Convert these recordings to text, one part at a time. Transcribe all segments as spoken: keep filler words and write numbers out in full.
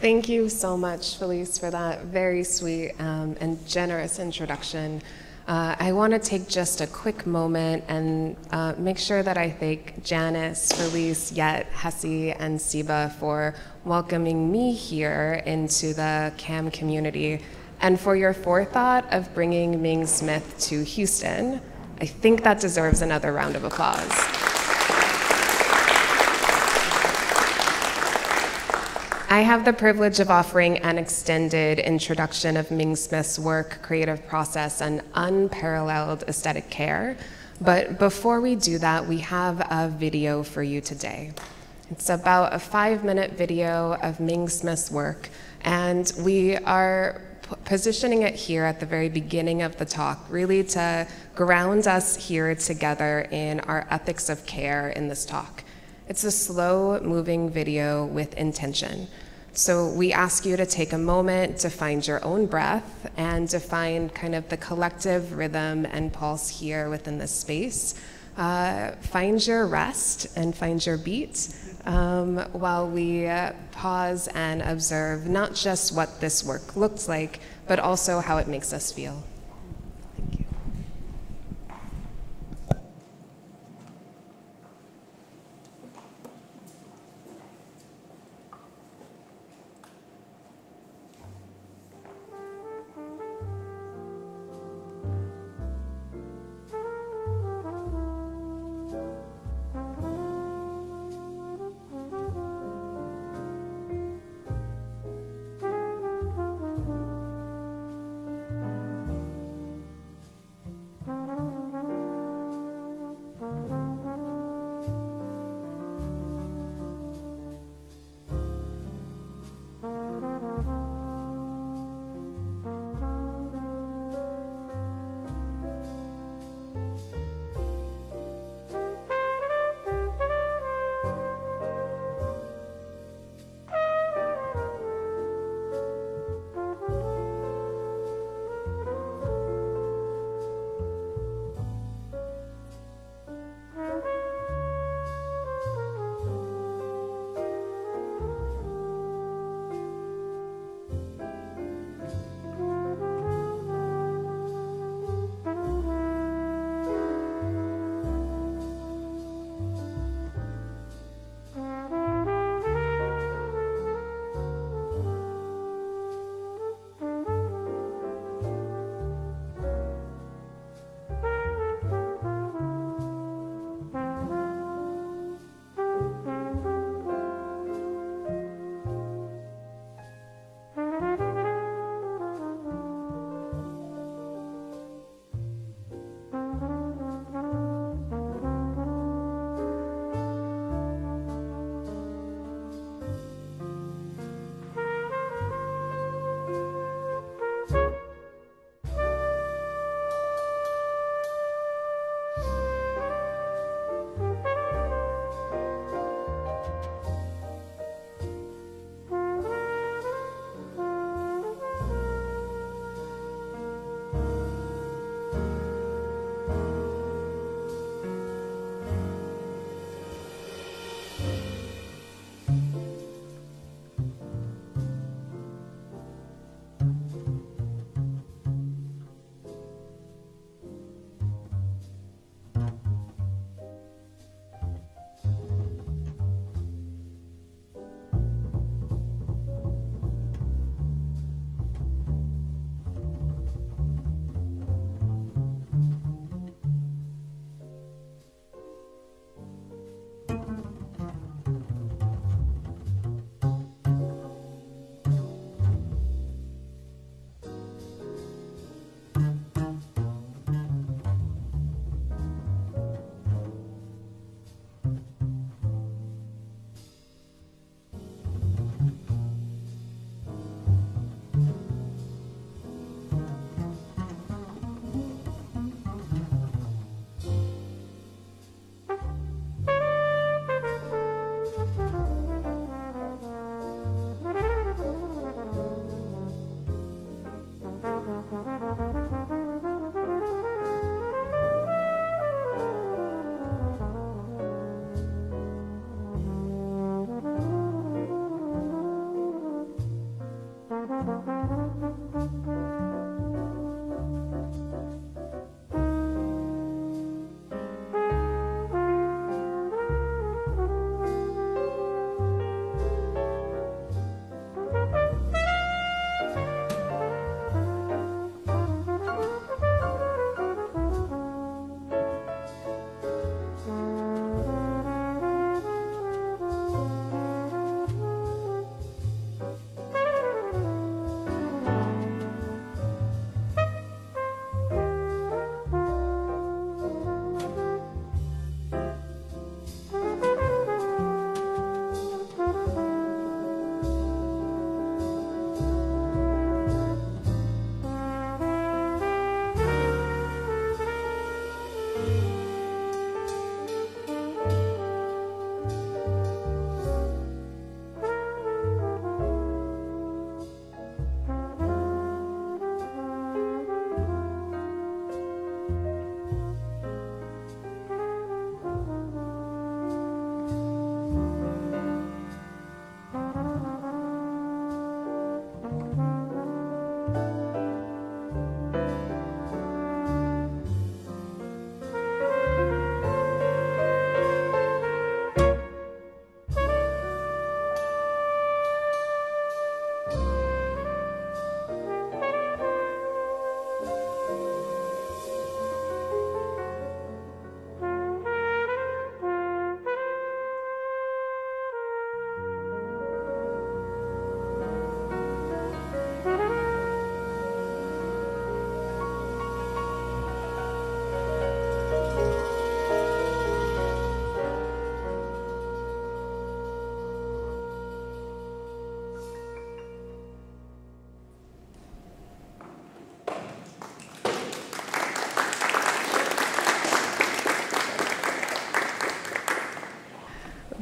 Thank you so much, Felice, for that very sweet um, and generous introduction. Uh, I want to take just a quick moment and uh, make sure that I thank Janice, Felice, Yet, Hessie, and Siba for welcoming me here into the C A M community and for your forethought of bringing Ming Smith to Houston. I think that deserves another round of applause. I have the privilege of offering an extended introduction of Ming Smith's work, creative process, and unparalleled aesthetic care. But before we do that, we have a video for you today. It's about a five-minute video of Ming Smith's work, and we are positioning it here at the very beginning of the talk, really to ground us here together in our ethics of care in this talk. It's a slow-moving video with intention. So we ask you to take a moment to find your own breath and to find kind of the collective rhythm and pulse here within this space. Uh, find your rest and find your beat um, while we uh, pause and observe not just what this work looks like, but also how it makes us feel. Thank you.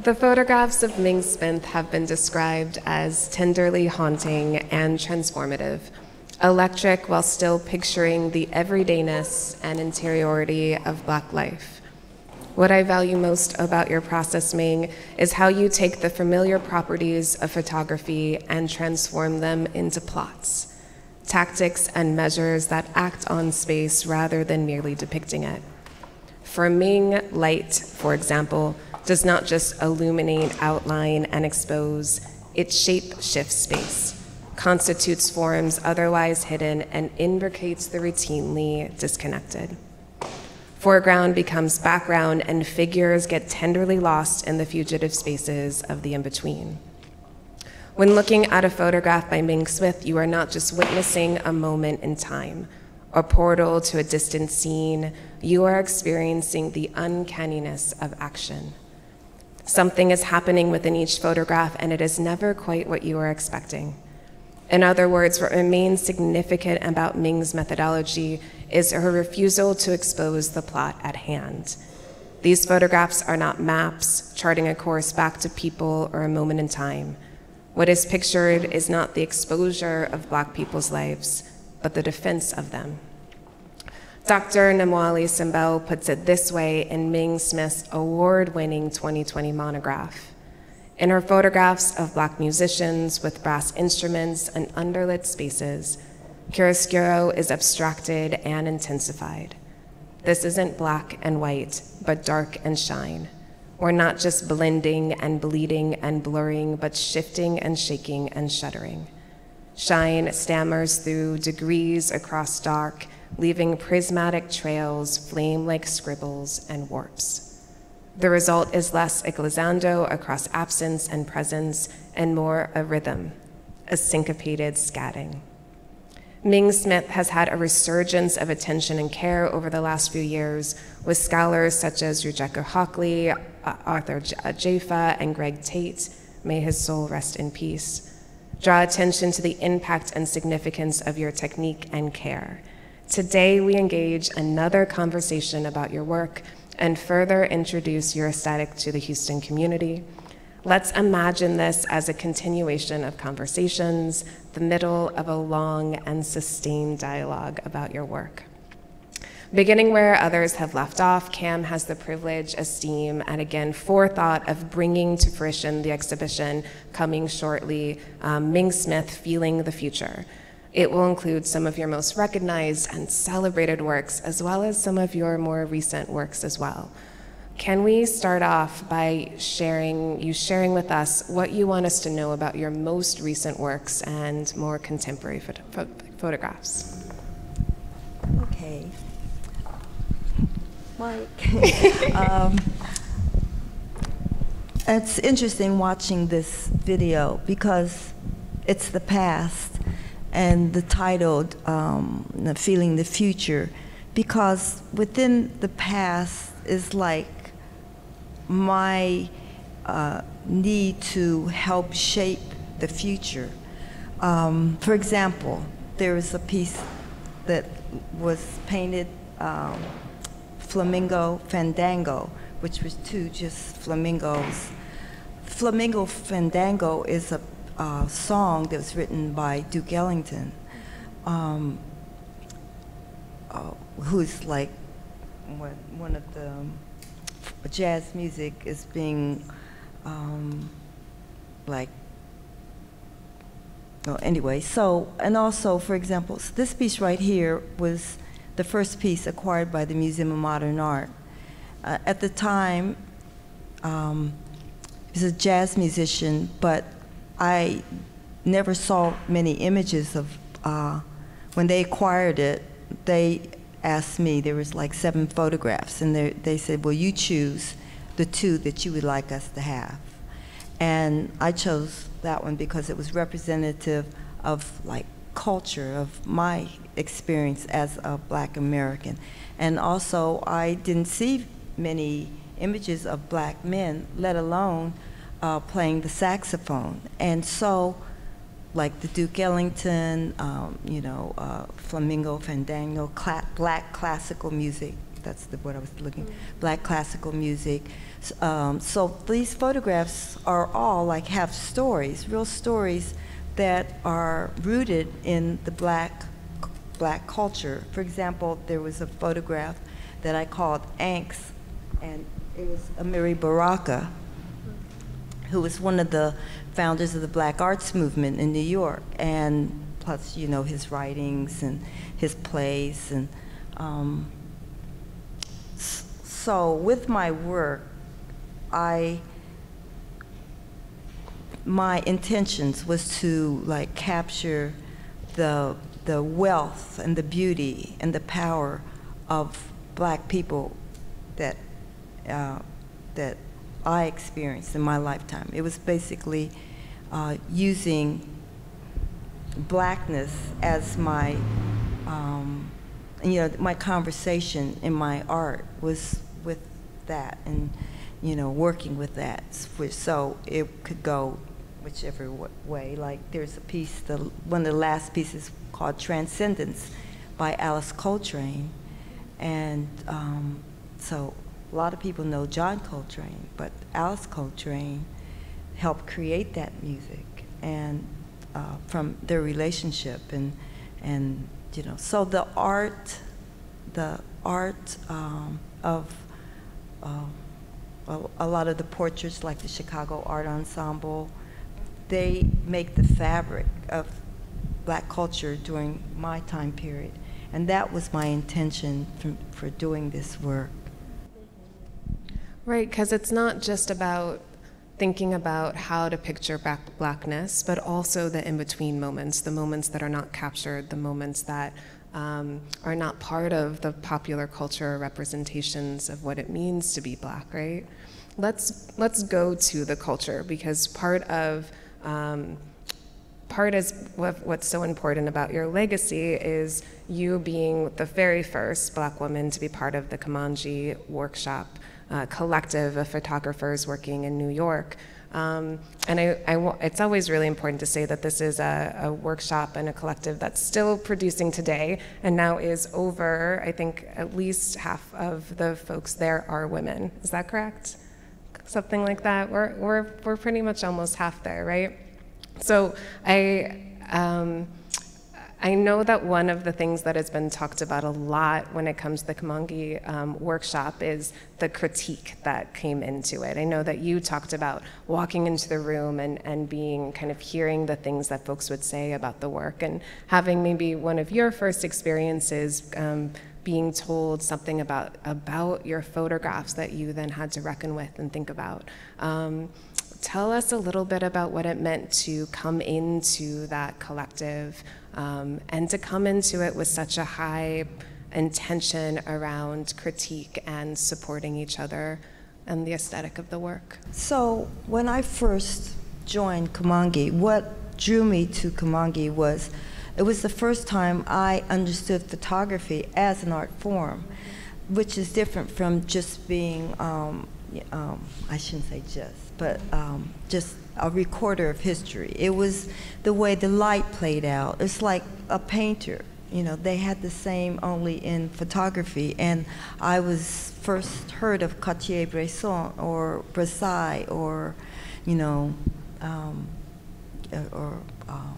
The photographs of Ming Smith have been described as tenderly haunting and transformative, electric while still picturing the everydayness and interiority of Black life. What I value most about your process, Ming, is how you take the familiar properties of photography and transform them into plots, tactics and measures that act on space rather than merely depicting it. For Ming, light, for example, does not just illuminate, outline, and expose, it shape shifts space, constitutes forms otherwise hidden, and imbricates the routinely disconnected. Foreground becomes background, and figures get tenderly lost in the fugitive spaces of the in-between. When looking at a photograph by Ming Smith, you are not just witnessing a moment in time, a portal to a distant scene, you are experiencing the uncanniness of action. Something is happening within each photograph, and it is never quite what you are expecting. In other words, what remains significant about Ming's methodology is her refusal to expose the plot at hand. These photographs are not maps charting a course back to people or a moment in time. What is pictured is not the exposure of Black people's lives, but the defense of them. Doctor Namwali Simbel puts it this way in Ming Smith's award-winning twenty twenty monograph. In her photographs of Black musicians with brass instruments and underlit spaces, chiaroscuro is abstracted and intensified. This isn't black and white, but dark and shine. We're not just blending and bleeding and blurring, but shifting and shaking and shuddering. Shine stammers through degrees across dark, leaving prismatic trails, flame-like scribbles and warps. The result is less a glissando across absence and presence, and more a rhythm, a syncopated scatting. Ming Smith has had a resurgence of attention and care over the last few years, with scholars such as Rebecca Hockley, Arthur Jaffa, and Greg Tate, may his soul rest in peace, draw attention to the impact and significance of your technique and care. Today, we engage another conversation about your work and further introduce your aesthetic to the Houston community. Let's imagine this as a continuation of conversations, the middle of a long and sustained dialogue about your work. Beginning where others have left off, C A M has the privilege, esteem, and again, forethought of bringing to fruition the exhibition coming shortly, um, Ming Smith, Feeling the Future. It will include some of your most recognized and celebrated works, as well as some of your more recent works as well. Can we start off by sharing, you sharing with us what you want us to know about your most recent works and more contemporary photo ph photographs? Okay. Mike. um, it's interesting watching this video because it's the past and the titled um, Feeling the Future, because within the past is like my uh, need to help shape the future. Um, for example, there is a piece that was painted um, Flamingo Fandango, which was two just flamingos. Flamingo Fandango is a uh, song that was written by Duke Ellington, um, uh, who's like one, one of the um, jazz music is being um, like, well, anyway, so, and also, for example, so this piece right here was the first piece acquired by the Museum of Modern Art. Uh, at the time, um, he was a jazz musician, but I never saw many images of, uh, when they acquired it, they asked me, there was like seven photographs, and they, they said, well, you choose the two that you would like us to have. And I chose that one because it was representative of like culture, of my experience as a Black American. And also, I didn't see many images of Black men, let alone uh, playing the saxophone. And so, like the Duke Ellington, um, you know, uh, Flamingo Fandango, cla Black classical music that's the word I was looking, Black classical music. Um, so these photographs are all like have stories, real stories that are rooted in the black, black culture. For example, there was a photograph that I called Angst, and it was Amiri Baraka, who was one of the founders of the Black Arts Movement in New York, and plus, you know, his writings and his plays. And um, so with my work, I, my intentions was to like capture the, the wealth and the beauty and the power of Black people that, uh, that I experienced in my lifetime. It was basically uh, using Blackness as my, um, you know, my conversation in my art was with that, and, you know, working with that, so it could go whichever way. Like there's a piece, the, one of the last pieces called Transcendence by Alice Coltrane, and um, so a lot of people know John Coltrane, but Alice Coltrane helped create that music, and uh, from their relationship, and and you know, so the art, the art um, of uh, a, a lot of the portraits, like the Chicago Art Ensemble, they make the fabric of Black culture during my time period, and that was my intention for, for doing this work. Right, because it's not just about thinking about how to picture back Blackness, but also the in-between moments, the moments that are not captured, the moments that um, are not part of the popular culture representations of what it means to be Black, right? Let's, let's go to the culture, because part of um, part is what, what's so important about your legacy is you being the very first Black woman to be part of the Kamoinge workshop uh, collective of photographers working in New York. Um, and I, I, it's always really important to say that this is a, a workshop and a collective that's still producing today, and now is over, I think at least half of the folks there are women. Is that correct? Something like that. We're, we're, we're pretty much almost half there, right? So I, um, I know that one of the things that has been talked about a lot when it comes to the Kamoinge um, workshop is the critique that came into it. I know that you talked about walking into the room and, and being kind of hearing the things that folks would say about the work, and having maybe one of your first experiences um, being told something about, about your photographs that you then had to reckon with and think about. Um, Tell us a little bit about what it meant to come into that collective um, and to come into it with such a high intention around critique and supporting each other and the aesthetic of the work. So when I first joined Kamoinge, what drew me to Kamoinge was, it was the first time I understood photography as an art form, which is different from just being, um, um, I shouldn't say just, but um, just a recorder of history. It was the way the light played out. It's like a painter. You know, they had the same only in photography, and I was first heard of Cartier-Bresson or Versailles or, you know, um, or um,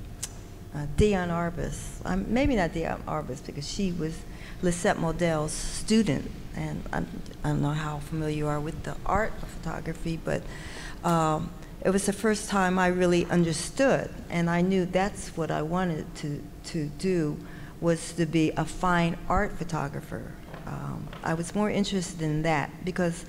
uh, Diane Arbus. Um, maybe not Diane Arbus, because she was Lisette Model's student, and I, I don't know how familiar you are with the art of photography, but um, it was the first time I really understood, and I knew that's what I wanted to, to do, was to be a fine art photographer. Um, I was more interested in that, because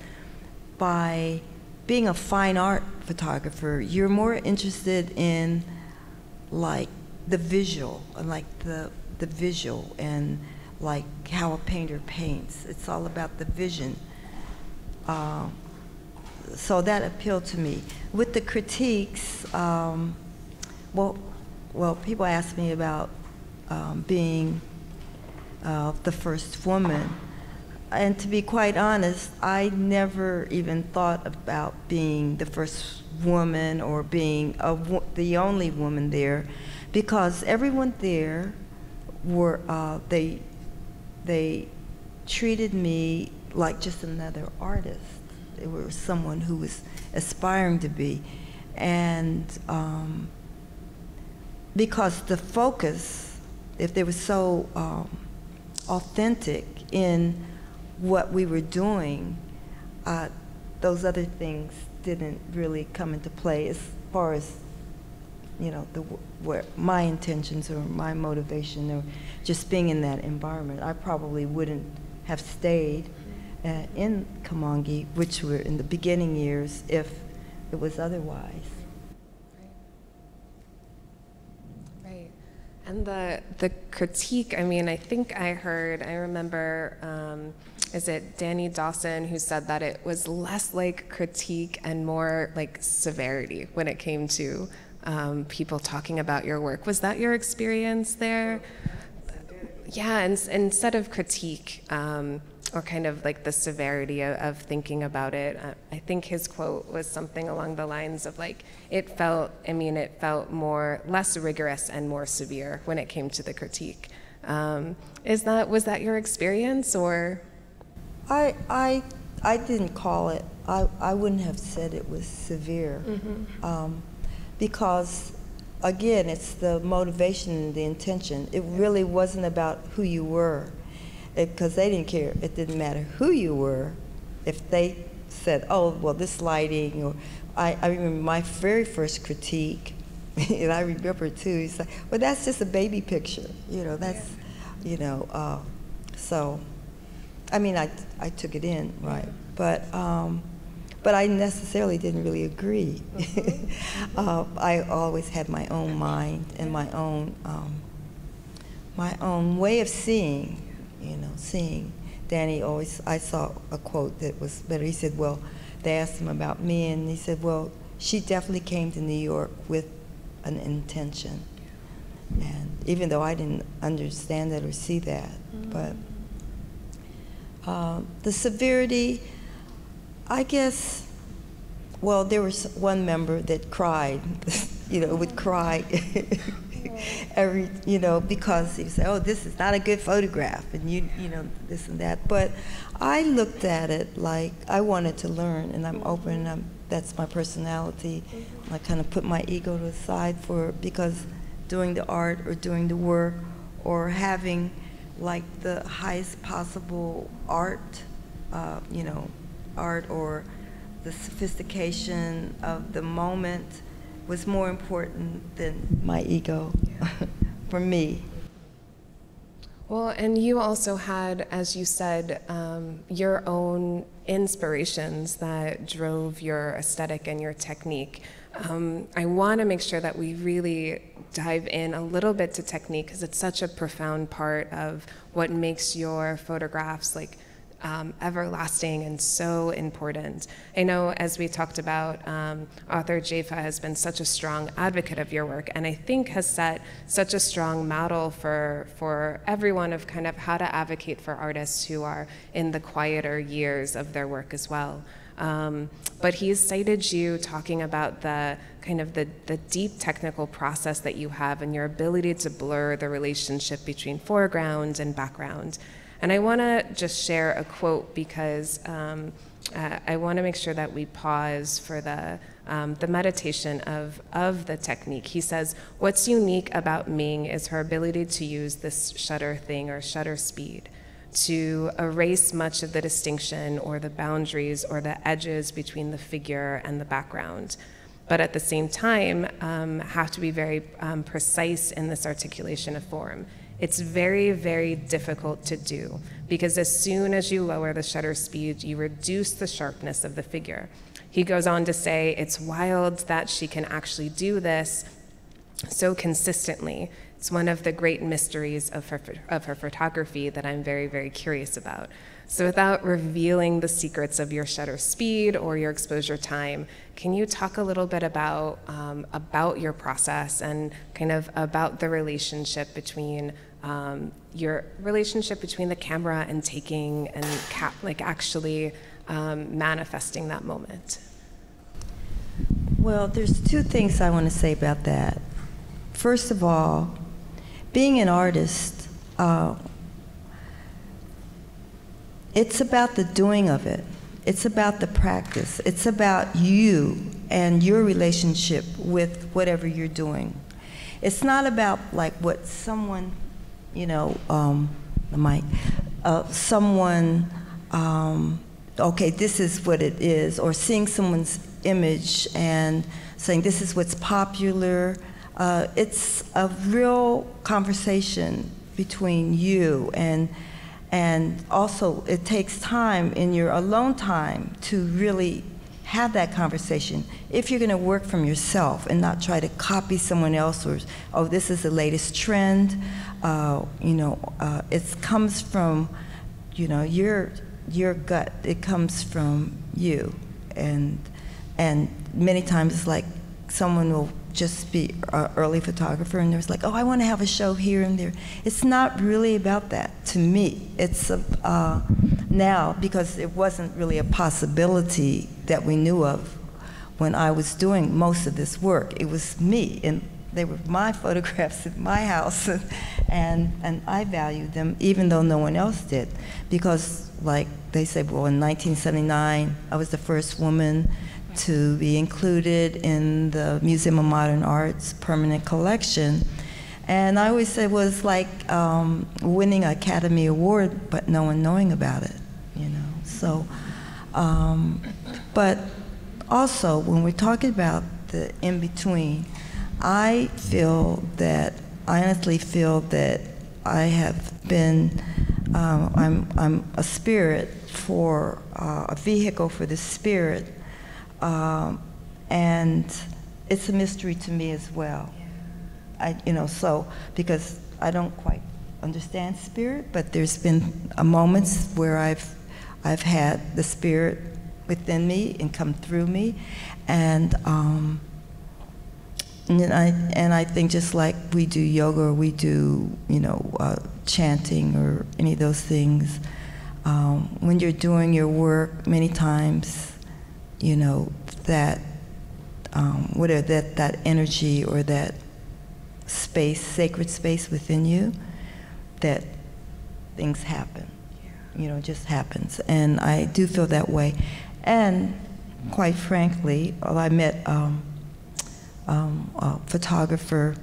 by being a fine art photographer, you're more interested in like the visual, like the, the visual, and like how a painter paints. It's all about the vision. Uh, so that appealed to me. With the critiques, um, well, well, people ask me about um, being uh, the first woman. And to be quite honest, I never even thought about being the first woman or being a wo the only woman there, because everyone there were, uh, they, they treated me like just another artist. They were someone who was aspiring to be. And um, because the focus, if they were so um, authentic in what we were doing, uh, those other things didn't really come into play as far as, you know, the, where my intentions or my motivation or just being in that environment. I probably wouldn't have stayed uh, in Kamoinge, which were in the beginning years, if it was otherwise. Right. Right. And the, the critique, I mean, I think I heard, I remember, um, is it Danny Dawson who said that it was less like critique and more like severity when it came to um, people talking about your work. Was that your experience there? Yeah, and, instead of critique, um, or kind of like the severity of, of thinking about it, uh, I think his quote was something along the lines of like, it felt, I mean, it felt more, less rigorous and more severe when it came to the critique. Um, is that, was that your experience, or? I, I, I didn't call it, I, I wouldn't have said it was severe. Mm-hmm. um, because again, it's the motivation and the intention. It really wasn't about who you were, because they didn't care. It didn't matter who you were. If they said, oh, well, this lighting, or I, I remember my very first critique, and I remember too, he's like, well, that's just a baby picture. You know, that's, yeah. you know, uh, so, I mean, I, I took it in, right? But, um, but I necessarily didn't really agree. Mm-hmm. uh, I always had my own mind and my own, um, my own way of seeing, you know, seeing. Danny always, I saw a quote that was better. He said, well, they asked him about me, and he said, well, she definitely came to New York with an intention. And even though I didn't understand that or see that, mm-hmm. but uh, the severity, I guess, well, there was one member that cried, you know, would cry every, you know, because he would say, oh, this is not a good photograph, and you, you know, this and that. But I looked at it like I wanted to learn, and I'm open, and I'm, that's my personality. I kind of put my ego to the side for, because doing the art or doing the work or having like the highest possible art, uh, you know, art or the sophistication of the moment was more important than my ego for me. Well, and you also had, as you said, um, your own inspirations that drove your aesthetic and your technique. Um, I want to make sure that we really dive in a little bit to technique, because it's such a profound part of what makes your photographs like Um, everlasting and so important. I know, as we talked about, um, author Jaifa has been such a strong advocate of your work, and I think has set such a strong model for, for everyone of kind of how to advocate for artists who are in the quieter years of their work as well. Um, but he's cited you talking about the kind of the, the deep technical process that you have and your ability to blur the relationship between foreground and background. And I want to just share a quote, because um, uh, I want to make sure that we pause for the, um, the meditation of, of the technique. He says, what's unique about Ming is her ability to use this shutter thing, or shutter speed, to erase much of the distinction or the boundaries or the edges between the figure and the background, but at the same time um, have to be very um, precise in this articulation of form. It's very, very difficult to do, because as soon as you lower the shutter speed, you reduce the sharpness of the figure. He goes on to say, it's wild that she can actually do this so consistently. It's one of the great mysteries of her, of her photography that I'm very, very curious about. So without revealing the secrets of your shutter speed or your exposure time, can you talk a little bit about, um, about your process and kind of about the relationship between um, your relationship between the camera and taking and cap, like actually um, manifesting that moment? Well, there's two things I want to say about that. First of all, being an artist, uh, it's about the doing of it. It's about the practice. It's about you and your relationship with whatever you're doing. It's not about like what someone, you know, um, the mic, uh, someone, um, okay, this is what it is, or seeing someone's image and saying this is what's popular. Uh, it's a real conversation between you, and and also it takes time in your alone time to really have that conversation. If you're going to work from yourself and not try to copy someone else, or oh, this is the latest trend, uh, you know, uh, it comes from, you know, your your gut. It comes from you, and and many times it's like someone will just be an early photographer and there's like, oh, I want to have a show here and there. It's not really about that to me. It's uh, now, because it wasn't really a possibility that we knew of when I was doing most of this work. It was me, and they were my photographs at my house, and, and I valued them even though no one else did. Because like they said, well, in nineteen seventy-nine, I was the first woman to be included in the Museum of Modern Art's permanent collection. And I always said it was like um, winning an Academy Award, but no one knowing about it, you know. So, um, but also when we're talking about the in-between, I feel that, I honestly feel that I have been, um, I'm, I'm a spirit for, uh, a vehicle for the spirit. Um, and it's a mystery to me as well. Yeah. I, you know, so, because I don't quite understand spirit, but there's been a moments where I've, I've had the spirit within me and come through me, and, um, and then I, and I think just like we do yoga, or we do, you know, uh, chanting, or any of those things, um, when you're doing your work, many times, you know, that, um, whatever, that, that energy or that space, sacred space within you, that things happen. Yeah. You know, it just happens. And I do feel that way. And quite frankly, well, I met um, um, a photographer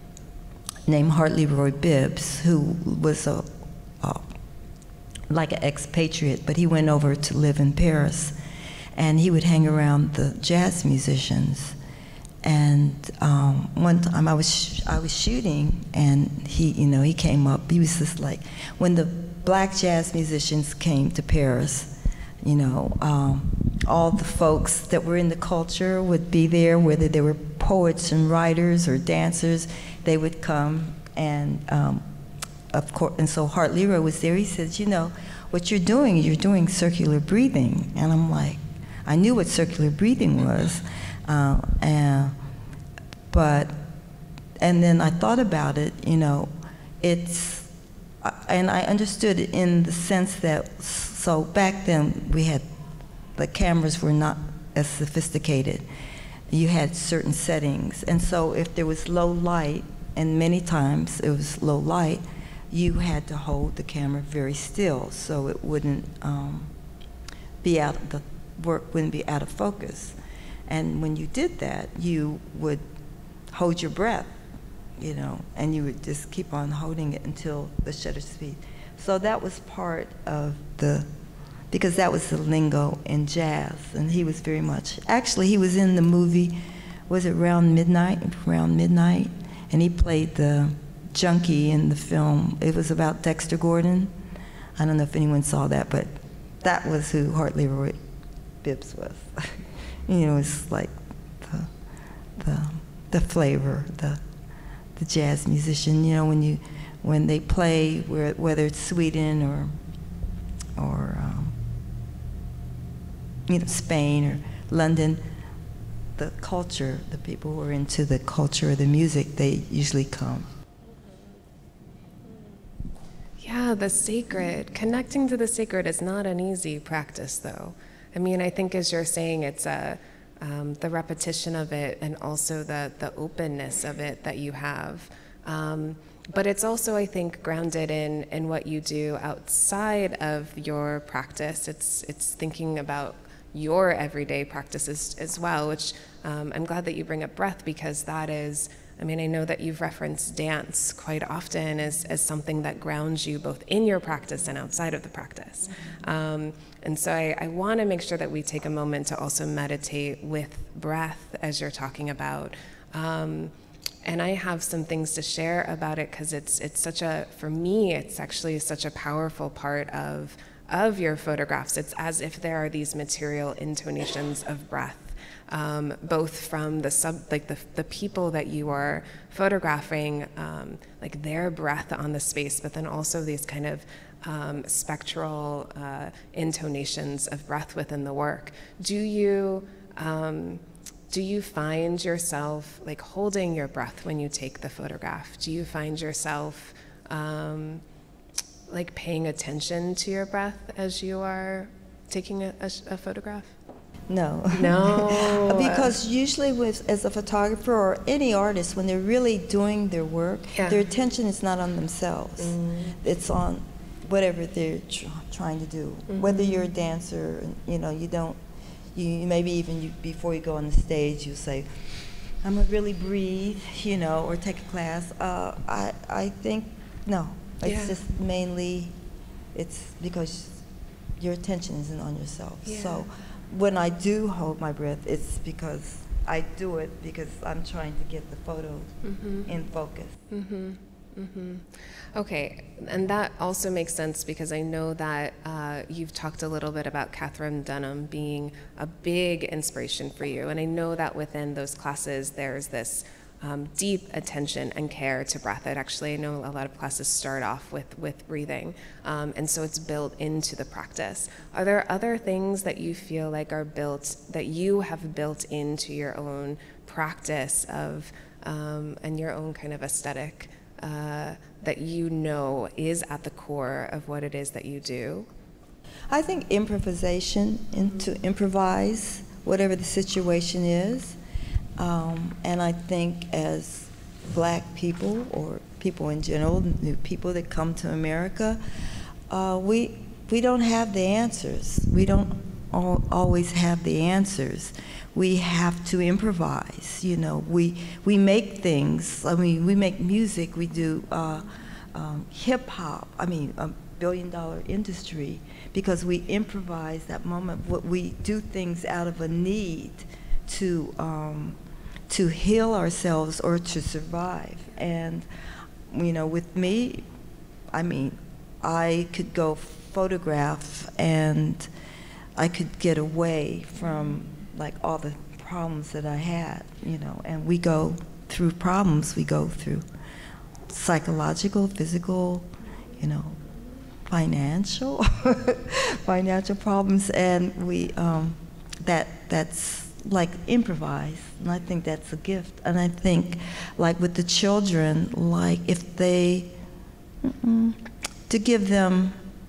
named Hartley Bibbs, who was a, uh, like an expatriate, but he went over to live in Paris. And he would hang around the jazz musicians. And um, one time I was sh I was shooting, and he, you know, he came up. He was just like, when the black jazz musicians came to Paris, you know, um, all the folks that were in the culture would be there, whether they were poets and writers or dancers. They would come, and um, of course, and so Hart Leroy was there. He says, you know, what you're doing, you're doing circular breathing, and I'm like. I knew what circular breathing was, uh, and, but, and then I thought about it, you know, it's, and I understood it in the sense that, so back then we had, the cameras were not as sophisticated. You had certain settings, and so if there was low light, and many times it was low light, you had to hold the camera very still so it wouldn't um, be out of the work wouldn't be out of focus. And when you did that, you would hold your breath, you know, and you would just keep on holding it until the shutter speed. So that was part of the, because that was the lingo in jazz, and he was very much, actually he was in the movie, was it Around Midnight? Around Midnight, and he played the junkie in the film. It was about Dexter Gordon. I don't know if anyone saw that, but that was who Hartley Bibbs was. You know, it's like the, the, the flavor, the, the jazz musician. You know, when you, when they play, where, whether it's Sweden or, or um, you know, Spain or London, the culture, the people who are into the culture of the music, they usually come. Yeah, the sacred. Connecting to the sacred is not an easy practice, though. I mean, I think as you're saying, it's a, um, the repetition of it, and also the, the openness of it that you have. Um, but it's also, I think, grounded in, in what you do outside of your practice. It's, it's thinking about your everyday practices as well, which um, I'm glad that you bring up breath, because that is, I mean, I know that you've referenced dance quite often as, as something that grounds you both in your practice and outside of the practice. Um, and so I, I want to make sure that we take a moment to also meditate with breath as you're talking about. Um, and I have some things to share about it, because it's, it's such a, for me, it's actually such a powerful part of, of your photographs. It's as if there are these material intonations of breath. Um, both from the sub, like the, the people that you are photographing, um, like their breath on the space, but then also these kind of um, spectral uh, intonations of breath within the work. Do you, um, do you find yourself like holding your breath when you take the photograph? Do you find yourself um, like paying attention to your breath as you are taking a, a, a photograph? No. No. Because usually with, as a photographer or any artist, when they're really doing their work, yeah. their attention is not on themselves. Mm. It's on whatever they're tr trying to do. Mm-hmm. Whether you're a dancer, you know, you don't, you maybe even you, before you go on the stage, you say, I'm gonna really breathe, you know, or take a class. Uh, I, I think, no, it's yeah. just mainly, it's because your attention isn't on yourself. Yeah. So. When I do hold my breath, it's because I do it because I'm trying to get the photo mm-hmm. in focus. Mm-hmm. Mm-hmm. Okay, and that also makes sense because I know that uh, you've talked a little bit about Catherine Dunham being a big inspiration for you, and I know that within those classes there's this Um, deep attention and care to breath. It actually, I know a lot of classes start off with, with breathing, um, and so it's built into the practice. Are there other things that you feel like are built, that you have built into your own practice of, um, and your own kind of aesthetic uh, that you know is at the core of what it is that you do? I think improvisation, and to improvise whatever the situation is. Um, and I think as black people, or people in general, new people that come to America, uh, we, we don't have the answers. We don't al always have the answers. We have to improvise, you know. We, we make things, I mean, we make music, we do uh, um, hip hop, I mean, a billion dollar industry, because we improvise that moment. What we do things out of a need to um, to heal ourselves or to survive. And you know, with me, I mean, I could go photograph and I could get away from like all the problems that I had, you know. And we go through problems. We go through psychological, physical, you know, financial, financial problems, and we um, that that's. like improvise, and I think that's a gift. And I think like with the children, like if they, mm-mm, to give them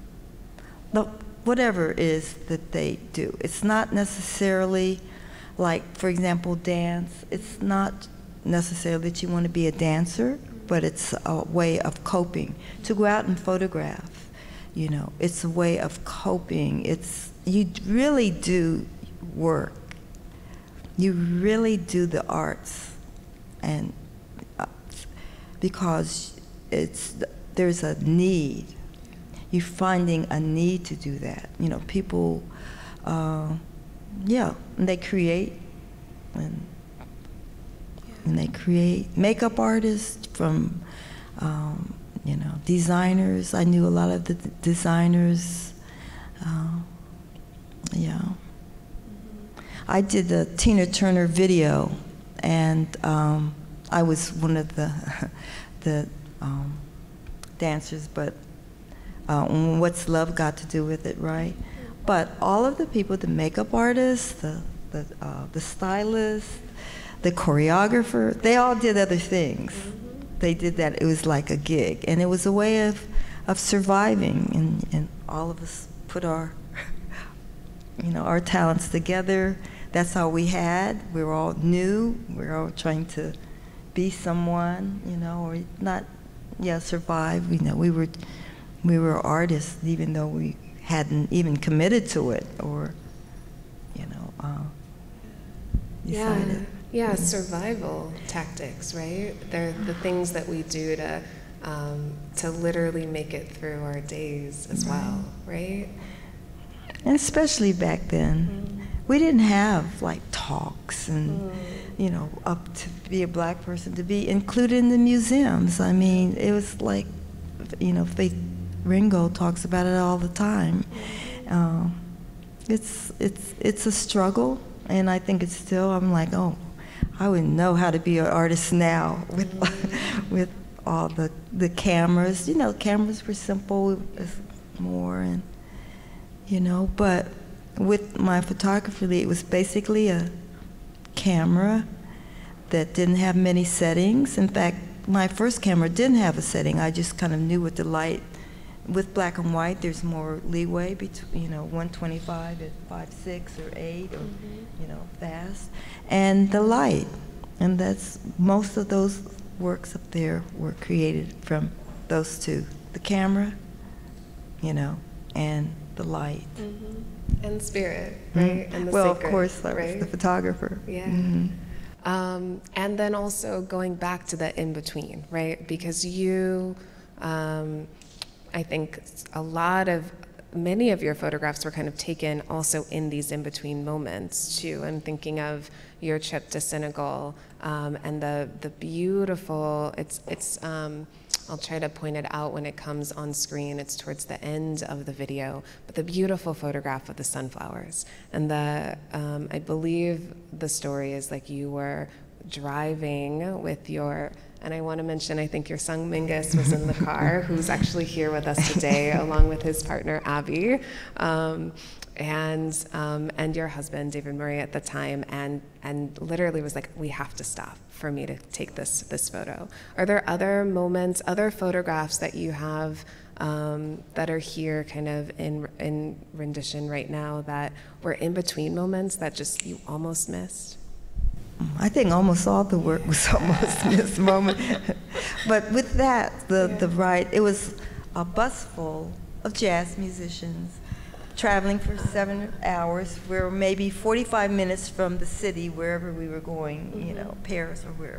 the, whatever it is that they do. It's not necessarily like, for example, dance. It's not necessarily that you want to be a dancer, but it's a way of coping. To go out and photograph, you know, it's a way of coping. It's, you really do work. You really do the arts, and uh, because it's, there's a need. You're finding a need to do that. You know, people, uh, yeah, and they create, and, and they create. Makeup artists from, um, you know, designers. I knew a lot of the d designers. Uh, yeah. I did the Tina Turner video, and um, I was one of the the um, dancers. But uh, what's love got to do with it, right? But all of the people, the makeup artists, the the uh, the stylist, the choreographer, they all did other things. Mm-hmm. They did that. It was like a gig, and it was a way of of surviving. And and all of us put our you know our talents together. That's all we had. We were all new. We were all trying to be someone, you know, or not, yeah, survive. You know, we were, we were artists, even though we hadn't even committed to it, or, you know, uh, decided. Yeah, yeah, survival tactics, right? They're the things that we do to, um, to literally make it through our days as Right. well, right? And especially back then, mm. we didn't have like talks and, mm. you know, up to be a black person, to be included in the museums. I mean, it was like, you know, Faith Ringo talks about it all the time. Um, it's, it's, it's a struggle, and I think it's still, I'm like, oh, I wouldn't know how to be an artist now with, mm. with all the, the cameras. You know, cameras were simple, it was more, and, you know, but with my photography, it was basically a camera that didn't have many settings. In fact, my first camera didn't have a setting. I just kind of knew with the light. With black and white, there's more leeway between, you know, one twenty-five at five six or eight, or, mm-hmm. you know, fast. And the light. And that's, most of those works up there were created from those two. The camera, you know, and the light. Mm-hmm. And spirit, right? Mm-hmm. And the well, sacred, of course, I right? was the photographer. Yeah. Mm-hmm. um, and then also going back to the in-between, right? Because you, um, I think a lot of, many of your photographs were kind of taken also in these in-between moments too. I'm thinking of your trip to Senegal, um, and the, the beautiful, it's, it's, um, I'll try to point it out when it comes on screen. It's towards the end of the video, but the beautiful photograph of the sunflowers. And the, um, I believe the story is like you were driving with your, and I want to mention, I think your son Mingus was in the car, who's actually here with us today, along with his partner Abby, um, and um, and your husband David Murray at the time, and and literally was like, we have to stop for me to take this this photo. Are there other moments, other photographs that you have um, that are here, kind of in in rendition right now, that were in between moments that just you almost missed? I think almost all the work was almost in this moment. But with that, the, the ride, it was a bus full of jazz musicians traveling for seven hours. We were maybe forty-five minutes from the city, wherever we were going, you know, Paris or wherever.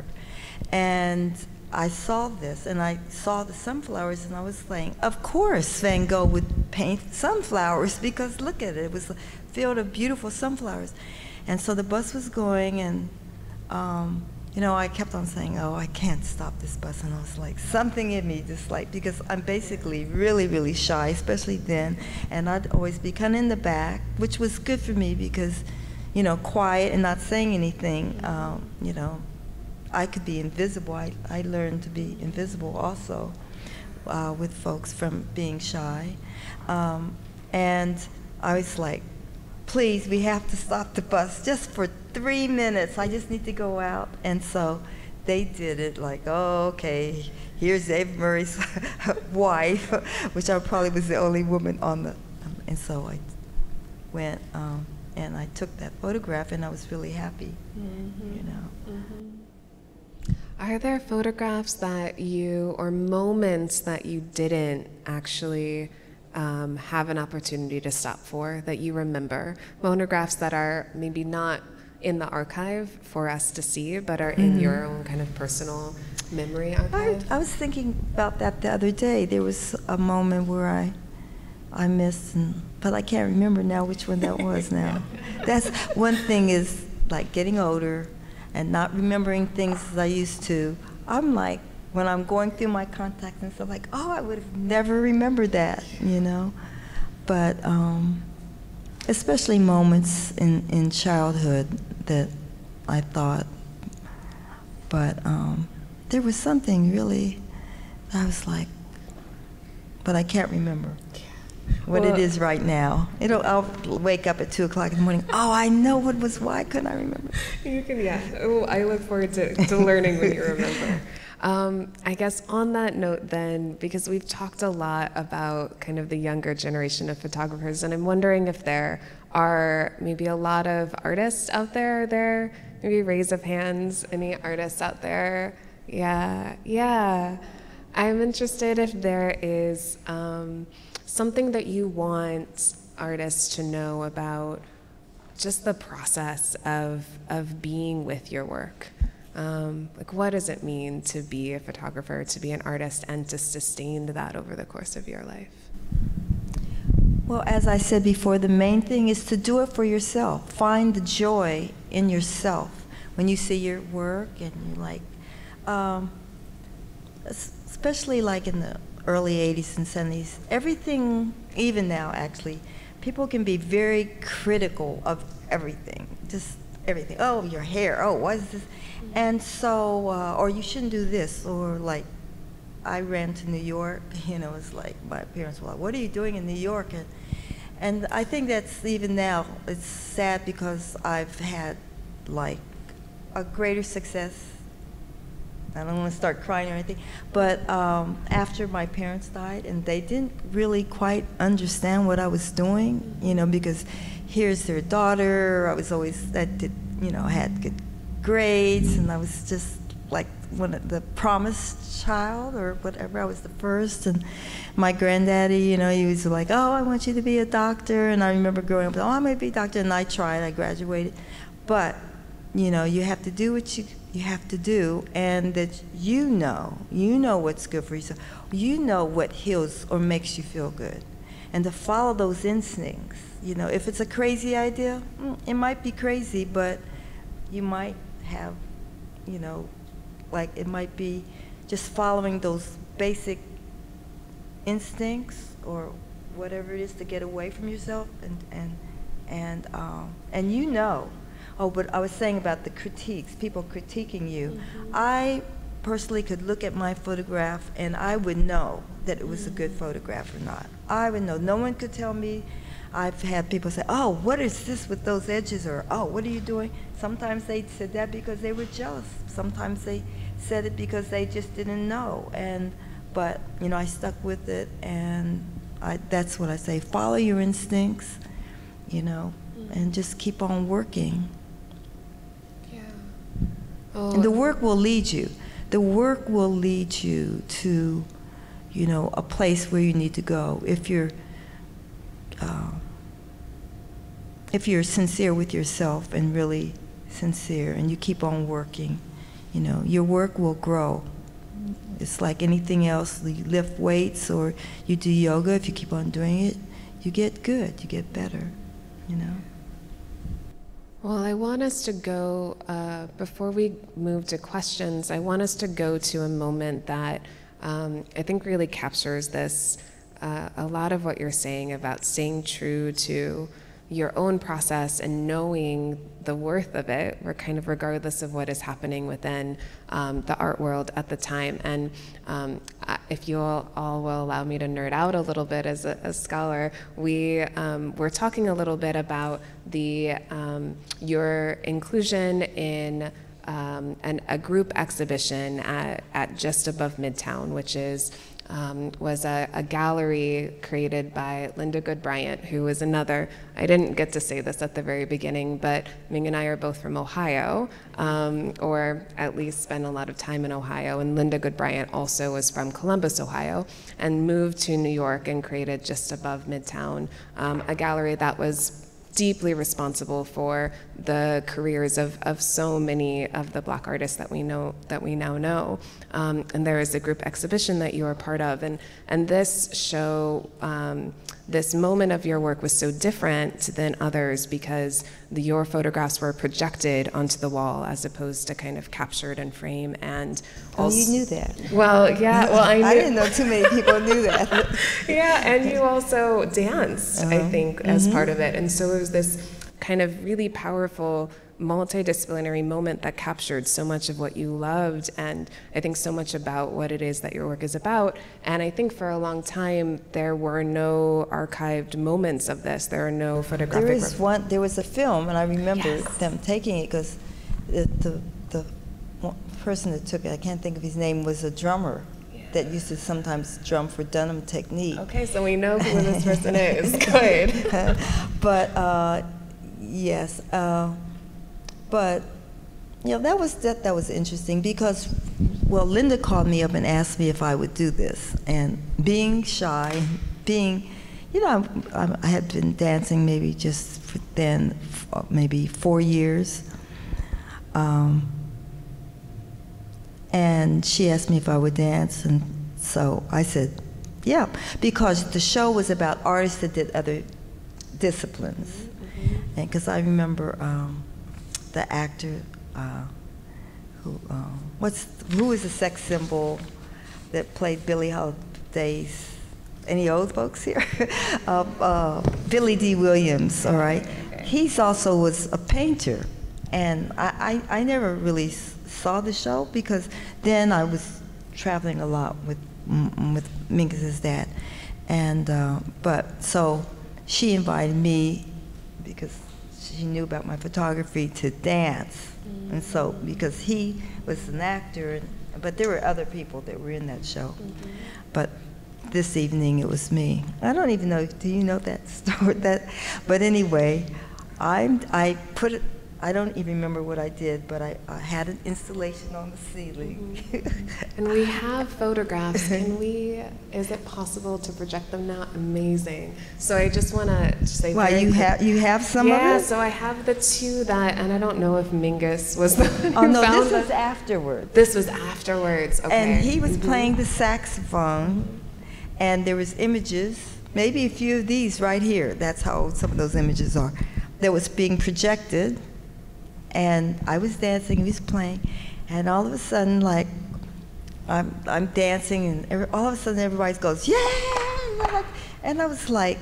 And I saw this, and I saw the sunflowers, and I was saying, of course Van Gogh would paint sunflowers, because look at it, it was a field of beautiful sunflowers. And so the bus was going, and Um, you know, I kept on saying, oh, I can't stop this bus. And I was like, something in me just like, because I'm basically really, really shy, especially then. And I'd always be kind of in the back, which was good for me because, you know, quiet and not saying anything, um, you know, I could be invisible. I, I learned to be invisible also uh, with folks from being shy. Um, and I was like, please, we have to stop the bus just for three minutes. I just need to go out. And so they did it like, oh, okay, here's David Murray's wife, which I probably was the only woman on the, um, and so I went um, and I took that photograph, and I was really happy, mm-hmm. you know. Mm-hmm. Are there photographs that you, or moments that you didn't actually Um, have an opportunity to stop for, that you remember? Photographs that are maybe not in the archive for us to see, but are in mm-hmm. your own kind of personal memory archive? I, I was thinking about that the other day. There was a moment where I I missed, and, but I can't remember now which one that was now. That's one thing, is like getting older and not remembering things as I used to. I'm like, when I'm going through my contacts and stuff, like, oh, I would have never remembered that, you know. But um, especially moments in, in childhood that I thought, but um, there was something really, I was like, but I can't remember what well, it is right now. It'll, I'll wake up at two o'clock in the morning, oh, I know what was, why couldn't I remember? You can, yeah. Oh, I look forward to, to learning when you remember. Um, I guess on that note then, because we've talked a lot about kind of the younger generation of photographers, and I'm wondering if there are maybe a lot of artists out there, there, maybe raise of hands, any artists out there Yeah, yeah. I'm interested if there is um, something that you want artists to know about just the process of, of being with your work. Um, like, what does it mean to be a photographer, to be an artist, and to sustain that over the course of your life? Well, as I said before, the main thing is to do it for yourself. Find the joy in yourself when you see your work, and you're like, um, especially like in the early eighties and seventies, everything, even now actually, people can be very critical of everything, just everything. Oh, your hair, oh, what is this? And so, uh, or you shouldn't do this, or like, I ran to New York, you know, it's like my parents were like, what are you doing in New York? And, and I think that's even now, it's sad because I've had like a greater success. I don't want to start crying or anything, but um, after my parents died, and they didn't really quite understand what I was doing, you know, because here's their daughter, I was always, I did, you know, had good grades, and I was just like one of the promised child or whatever. I was the first, and my granddaddy, you know, he was like, oh, I want you to be a doctor, and I remember growing up, oh, I'm going to be a doctor, and I tried, I graduated, but, you know, you have to do what you, you have to do, and that you know, you know what's good for yourself, you know what heals or makes you feel good, and to follow those instincts, you know, if it's a crazy idea, it might be crazy, but you might have, you know, like it might be just following those basic instincts or whatever it is to get away from yourself, and and and um, and you know. Oh, but I was saying about the critiques, people critiquing you. Mm-hmm. I personally could look at my photograph and I would know that it was mm-hmm. a good photograph or not. I would know. No one could tell me. I've had people say, oh, what is this with those edges? Or, oh, what are you doing? Sometimes they said that because they were jealous. Sometimes they said it because they just didn't know. And, but, you know, I stuck with it, and I, that's what I say. Follow your instincts, you know, mm-hmm. and just keep on working. Yeah. Oh. And the work will lead you. The work will lead you to, you know, a place where you need to go. If you're Uh, if you're sincere with yourself and really sincere, and you keep on working, you know, your work will grow. It's like anything else. You lift weights or you do yoga. If you keep on doing it, you get good, you get better, you know. Well, I want us to go, uh, before we move to questions, I want us to go to a moment that um, I think really captures this. Uh, a lot of what you're saying about staying true to your own process and knowing the worth of it, or kind of regardless of what is happening within um, the art world at the time. And um, if you all, all will allow me to nerd out a little bit as a, a scholar, we um, were talking a little bit about the um, your inclusion in um, an, a group exhibition at, at just above Midtown, which is Um, was a, a gallery created by Linda Good Bryant, who was another, I didn't get to say this at the very beginning, but Ming and I are both from Ohio, um, or at least spent a lot of time in Ohio, and Linda Good Bryant also was from Columbus, Ohio, and moved to New York and created just above Midtown um, a gallery that was deeply responsible for the careers of, of so many of the Black artists that we know that we now know. Um, and there is a group exhibition that you are part of, and and this show, um, this moment of your work was so different than others because the, your photographs were projected onto the wall as opposed to kind of captured in frame. And oh, also, you knew that. Well, yeah. Well, I, knew, I didn't know too many people knew that. Yeah, and you also danced, uh-huh. I think, as mm-hmm. part of it, and so it was this kind of really powerful multidisciplinary moment that captured so much of what you loved, and I think so much about what it is that your work is about. And I think for a long time there were no archived moments of this. There are no photographic. There is one. There was a film, and I remember yes. them taking it because the, the the person that took it, I can't think of his name, was a drummer that used to sometimes drum for Dunham Technique. Okay, so we know who this person is. Good. But uh, yes. Uh, But you know, that was that that was interesting because, well, Linda called me up and asked me if I would do this, and being shy, being, you know, I, I had been dancing maybe just for then, maybe four years, um, and she asked me if I would dance, and so I said, yeah, because the show was about artists that did other disciplines, mm-hmm. and because I remember um, the actor. Uh, who, um, what's, who is the sex symbol that played Billie Holiday's, any old folks here? uh, uh, Billy D. Williams, all right? He's also was a painter, and I, I, I never really saw the show because then I was traveling a lot with, with Ming's dad, and, uh, but, so she invited me because she knew about my photography to dance. And so, because he was an actor, but there were other people that were in that show. Mm-hmm. But this evening it was me. I don't even know, do you know that story? That, but anyway, I'm, I put it, I don't even remember what I did, but I, I had an installation on the ceiling. Mm-hmm. And we have photographs. Can we, is it possible to project them now? Amazing. So I just want to say Why, you have, you have some yeah, of it? Yeah, so I have the two that, and I don't know if Mingus was the one who Oh no, found this them. was afterwards. This was afterwards, okay. And he was mm-hmm. playing the saxophone, and there was images, maybe a few of these right here. That's how old some of those images are. That was being projected. And I was dancing, he was playing, and all of a sudden, like, I'm, I'm dancing, and every, all of a sudden everybody goes, yeah! And I was like,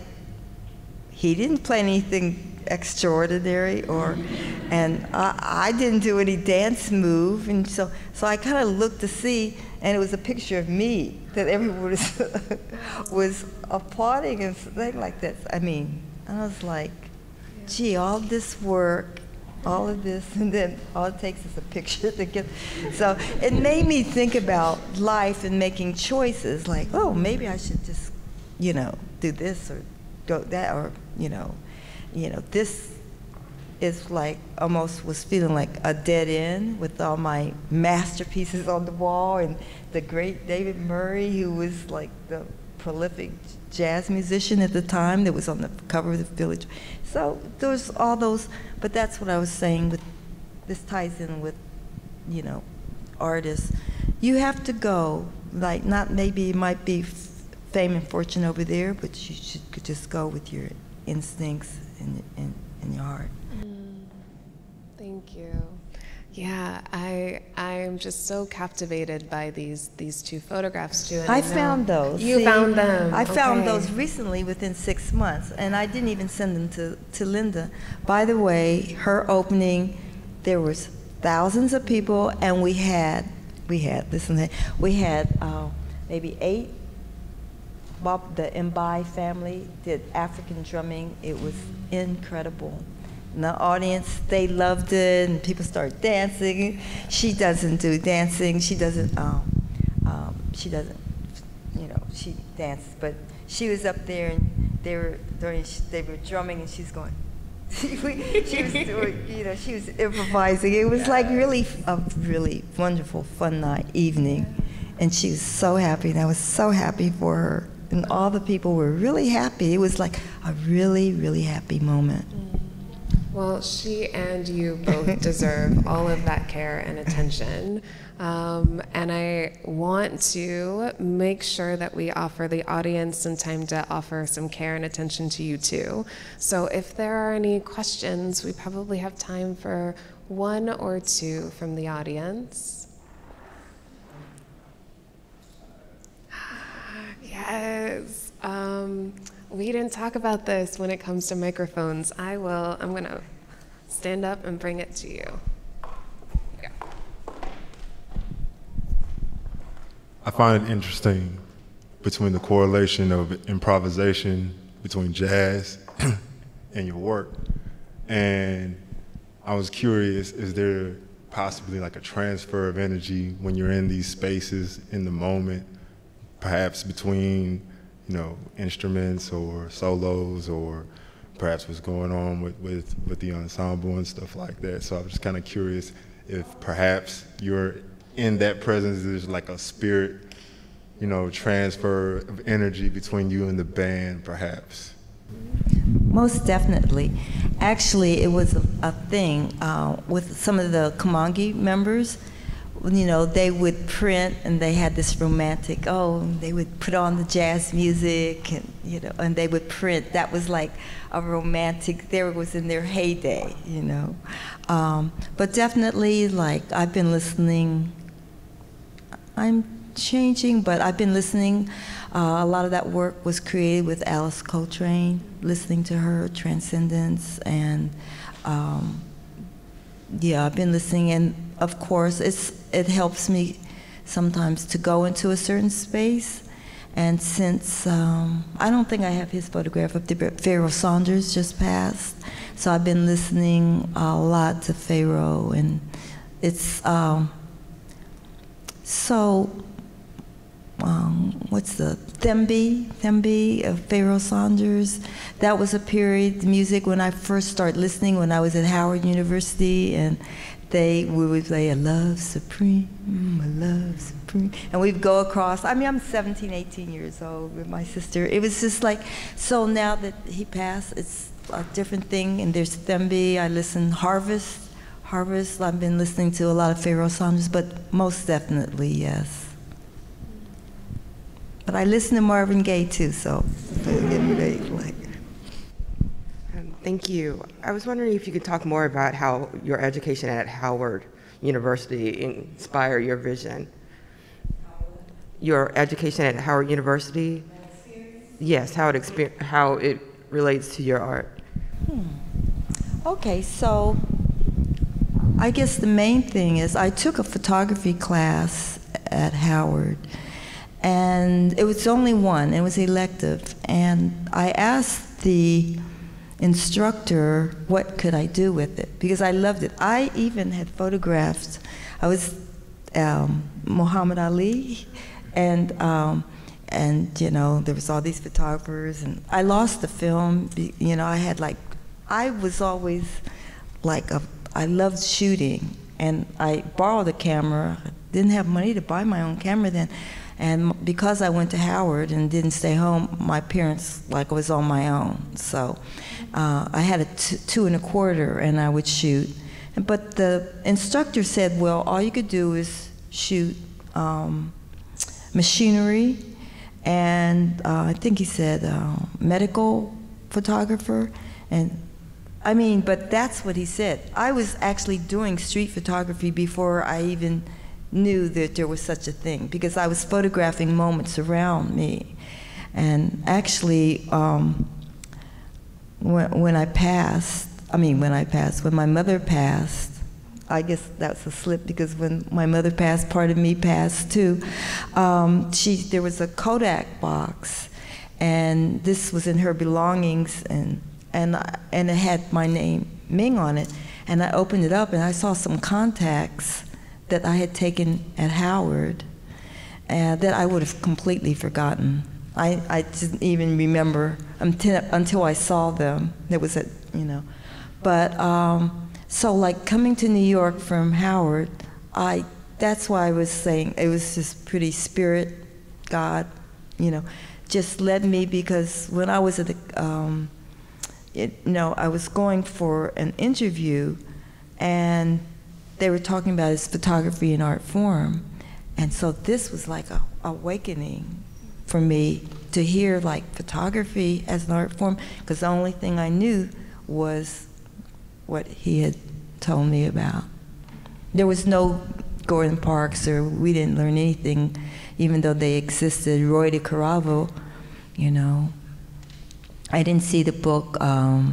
he didn't play anything extraordinary, or, and I, I didn't do any dance move, and so, so I kind of looked to see, and it was a picture of me that everyone was, was applauding and saying like this. I mean, I was like, gee, all this work, all of this, and then all it takes is a picture to get. So it made me think about life and making choices, like, oh, maybe I should just, you know, do this or go that, or, you know, you know, this is like, almost was feeling like a dead end with all my masterpieces on the wall, and the great David Murray, who was like the prolific jazz musician at the time that was on the cover of the Village. So there was all those, but that's what I was saying with, this ties in with, you know, artists. You have to go, like, not maybe it might be fame and fortune over there, but you should could just go with your instincts and, and, and your heart. Mm, thank you. Yeah, I I'm just so captivated by these these two photographs too. And I, I found those. You See, found them. I okay. found those recently within six months, and I didn't even send them to, to Linda. By the way, her opening, there was thousands of people, and we had we had listen, we had uh, maybe eight. Bob, the Mbai family did African drumming. It was incredible. And the audience, they loved it, and people started dancing. She doesn't do dancing. She doesn't, um, um, she doesn't, you know, she dances. But she was up there, and they were, during, they were drumming, and she's going, she was doing, you know, she was improvising. It was like really, a really wonderful, fun night, evening. And she was so happy, and I was so happy for her. And all the people were really happy. It was like a really, really happy moment. Well, she and you both deserve all of that care and attention. Um, and I want to make sure that we offer the audience some time to offer some care and attention to you too. So if there are any questions, we probably have time for one or two from the audience. Yes. Um, we didn't talk about this when it comes to microphones. I will, I'm gonna stand up and bring it to you. Yeah. I find it interesting between the correlation of improvisation between jazz and your work. And I was curious, is there possibly like a transfer of energy when you're in these spaces in the moment, perhaps between, you know, instruments or solos, or perhaps what's going on with, with, with the ensemble and stuff like that. So I was just kind of curious if perhaps you're in that presence, there's like a spirit, you know, transfer of energy between you and the band, perhaps. Most definitely. Actually, it was a, a thing uh, with some of the Kamoinge members. You know, they would print, and they had this romantic, oh, they would put on the jazz music, and, you know, and they would print. That was like a romantic, there was in their heyday, you know. Um, but definitely, like, I've been listening, I'm changing, but I've been listening. Uh, a lot of that work was created with Alice Coltrane, listening to her Transcendence, and um, yeah, I've been listening, and of course, it's it helps me sometimes to go into a certain space. And since um, I don't think I have his photograph of the Pharaoh Saunders just passed, so I've been listening a lot to Pharaoh, and it's um, so. Um, what's the Thembi, Thembi of Pharaoh Saunders. That was a period, the music, when I first started listening when I was at Howard University, and they we would play a love supreme, a love supreme, and we'd go across. I mean, I'm seventeen, eighteen years old with my sister. It was just like, so now that he passed, it's a different thing, and there's Thembi, I listen, Harvest, Harvest, I've been listening to a lot of Pharaoh Saunders, but most definitely, yes. But I listen to Marvin Gaye too, so like. Um, thank you. I was wondering if you could talk more about how your education at Howard University inspired your vision. Your education at Howard University. Yes, how it exper- how it relates to your art. Hmm. Okay, so I guess the main thing is I took a photography class at Howard. And it was only one, it was elective. And I asked the instructor, what could I do with it? Because I loved it. I even had photographed, I was um, Muhammad Ali, and, um, and, you know, there was all these photographers, and I lost the film, you know, I had like, I was always like, a, I loved shooting, and I borrowed a camera, didn't have money to buy my own camera then. And because I went to Howard and didn't stay home, my parents, like, was on my own. So uh, I had a t two and a quarter, and I would shoot. But the instructor said, well, all you could do is shoot um, machinery, and uh, I think he said uh, medical photographer. And I mean, but that's what he said. I was actually doing street photography before I even knew that there was such a thing, because I was photographing moments around me. And actually, um, when, when I passed, I mean, when I passed, when my mother passed, I guess that's a slip, because when my mother passed, part of me passed too. Um, she, there was a Kodak box, and this was in her belongings, and, and, and it had my name, Ming, on it. And I opened it up, and I saw some contacts that I had taken at Howard uh, that I would have completely forgotten. I, I didn't even remember until, until I saw them. There was a, you know. But, um, so like coming to New York from Howard, I, that's why I was saying it was just pretty spirit, God, you know, just led me, because when I was at the, um, it, you know, I was going for an interview, and they were talking about his photography and art form. And so this was like a awakening for me to hear like photography as an art form, because the only thing I knew was what he had told me about. There was no Gordon Parks, or we didn't learn anything, even though they existed. Roy de Caravo, you know. I didn't see the book, um,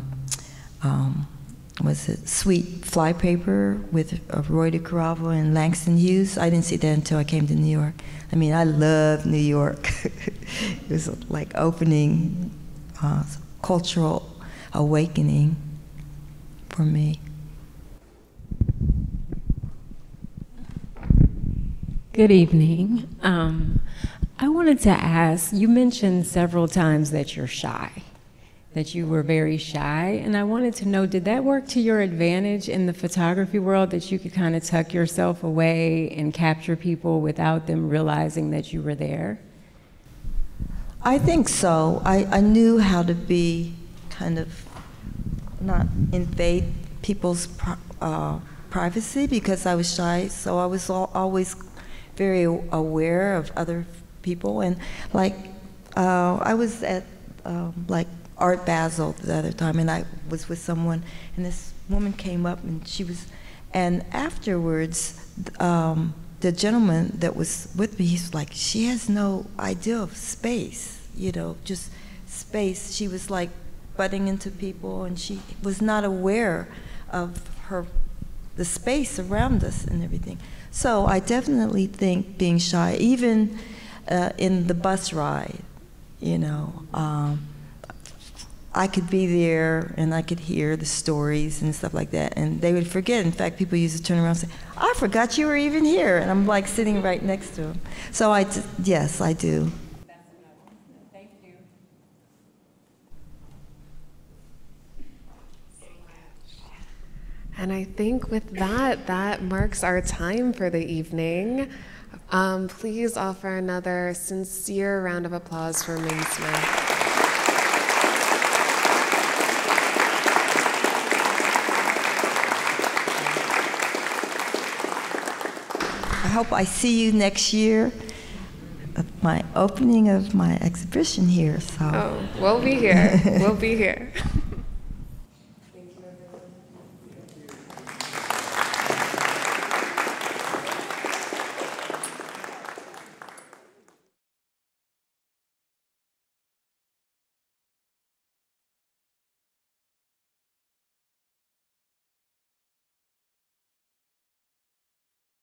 um, was it Sweet Flypaper with uh, Roy de Caravo and Langston Hughes? I didn't see that until I came to New York. I mean, I love New York. It was like opening, uh, cultural awakening for me. Good evening. Um, I wanted to ask, you mentioned several times that you're shy. that you were very shy, and I wanted to know, did that work to your advantage in the photography world, that you could kind of tuck yourself away and capture people without them realizing that you were there? I think so. I, I knew how to be kind of not invade people's pri uh, privacy because I was shy, so I was al always very aware of other people. And like, uh, I was at um, like Art Basel the other time, and I was with someone, and this woman came up, and she was, and afterwards, um, the gentleman that was with me, he's like, she has no idea of space, you know, just space. She was like butting into people, and she was not aware of her, the space around us and everything. So I definitely think being shy, even uh, in the bus ride, you know, um, I could be there and I could hear the stories and stuff like that, and they would forget. In fact, people used to turn around and say, I forgot you were even here, and I'm like sitting right next to them. So I, d yes, I do. Thank you. And I think with that, that marks our time for the evening. Um, please offer another sincere round of applause for Ming Smith. I hope I see you next year at my opening of my exhibition here. So. Oh, we'll be here. We'll be here.